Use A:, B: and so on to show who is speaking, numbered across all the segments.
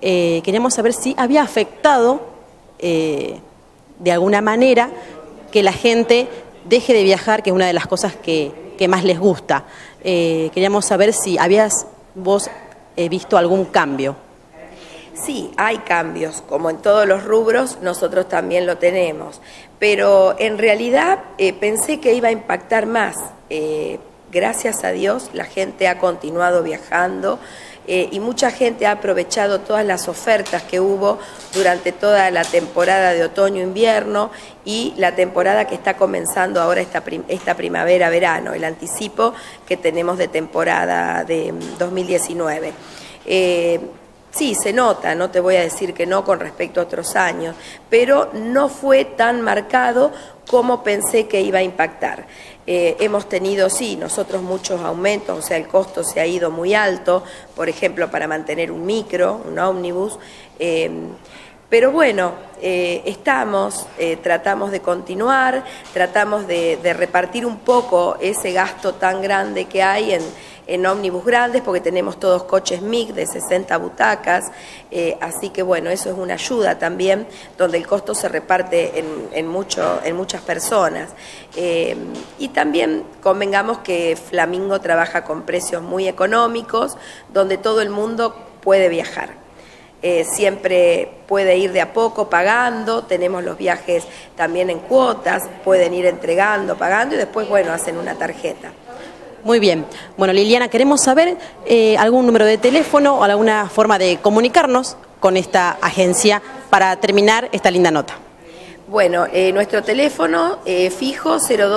A: queríamos saber si había afectado de alguna manera que la gente deje de viajar, que es una de las cosas que más les gusta. Queríamos saber si habías vos visto algún cambio.
B: Sí, hay cambios, como en todos los rubros, nosotros también lo tenemos, pero en realidad pensé que iba a impactar más. Gracias a Dios la gente ha continuado viajando y mucha gente ha aprovechado todas las ofertas que hubo durante toda la temporada de otoño-invierno y la temporada que está comenzando ahora esta primavera-verano, el anticipo que tenemos de temporada de 2019. Sí, se nota, no te voy a decir que no con respecto a otros años, pero no fue tan marcado como pensé que iba a impactar. Hemos tenido, sí, nosotros muchos aumentos, o sea, el costo se ha ido muy alto, por ejemplo, para mantener un micro, un ómnibus, pero bueno, tratamos de continuar, tratamos de repartir un poco ese gasto tan grande que hay en ómnibus grandes, porque tenemos todos coches MIC de 60 butacas, así que bueno, eso es una ayuda también, donde el costo se reparte en muchas personas. Y también convengamos que Flamingo trabaja con precios muy económicos, donde todo el mundo puede viajar. Siempre puede ir de a poco pagando, tenemos los viajes también en cuotas, pueden ir entregando, pagando y después, bueno, hacen una tarjeta.
A: Muy bien. Bueno, Liliana, queremos saber algún número de teléfono o alguna forma de comunicarnos con esta agencia para terminar esta linda nota.
B: Bueno, nuestro teléfono fijo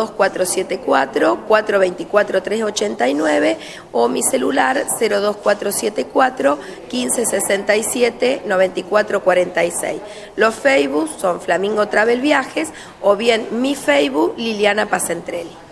B: 02474-424-389 o mi celular 02474-1567-9446. Los Facebook son Flamingo Travel Viajes o bien mi Facebook Liliana Pacentrelli.